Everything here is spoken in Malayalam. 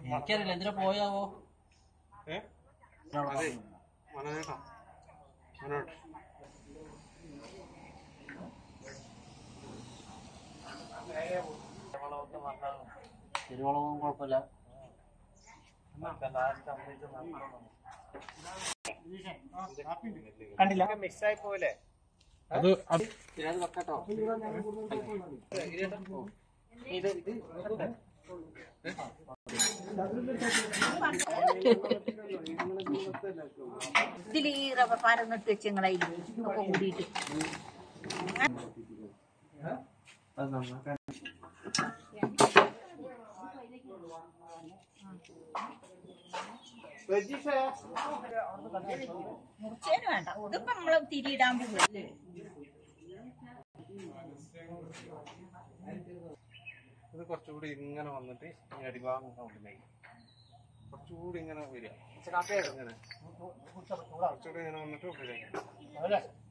എനിക്കറിയില്ല എന്തിനാ പോയാവോ. തിരുവോളവും കുഴപ്പമില്ല. കണ്ടില്ല, മിസ്സായി പോലെ. അത് വെക്കട്ടോ. ഇതിൽ ഈ റബ്ബർ പാരന്നിട്ട് വെച്ചങ്ങളെ ഒക്കെ കൂടിയിട്ട് മുറിച്ചേന് വേണ്ട. ഇതിപ്പോ നമ്മള് തിരിയിടാൻ പോവല്ലേ. ഇത് കുറച്ചുകൂടി ഇങ്ങനെ വന്നിട്ട് അടിഭാഗം സൗണ്ടിലായി കുറച്ചുകൂടി ഇങ്ങനെ വരിക. ഇങ്ങനെ കുറച്ചുകൂടി ഇങ്ങനെ വന്നിട്ട്